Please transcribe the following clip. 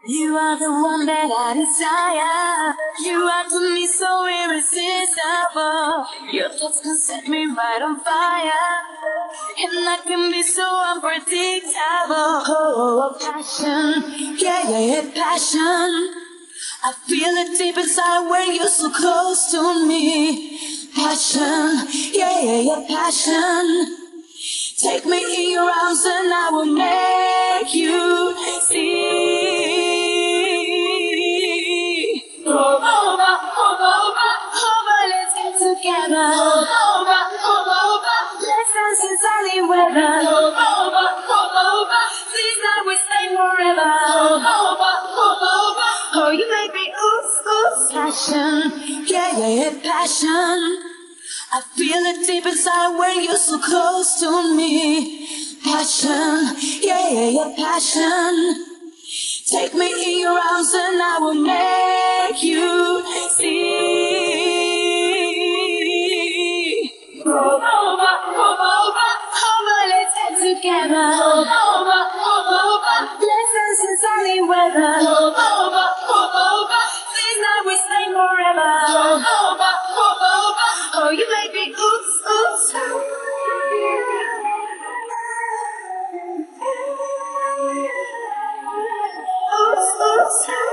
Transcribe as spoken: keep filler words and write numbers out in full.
You are the one that I desire. You are to me so irresistible. Your thoughts can set me right on fire, and I can be so unpredictable. Oh, passion, yeah, yeah, yeah, passion. I feel it deep inside when you're so close to me. Passion, yeah, yeah, yeah, passion. Take me in your arms and I will make you see. Move over, move over, over, let's get together. Move over, move over, let's dance in sunny weather. Move over, move over, please now we stay forever. Move over, move over, oh you make me oops, oops. Passion, yeah, yeah, yeah, passion. I feel it deep inside when you're so close to me. Passion, yeah, yeah, yeah, passion. Take me in your arms and I will make you see. Move over, move over, over, let's get together. Move over, move over, let's dance in sunny weather. Move over, move over, please now we stay forever. Move over, move over, oh you make me oops, oops. Oops, oops.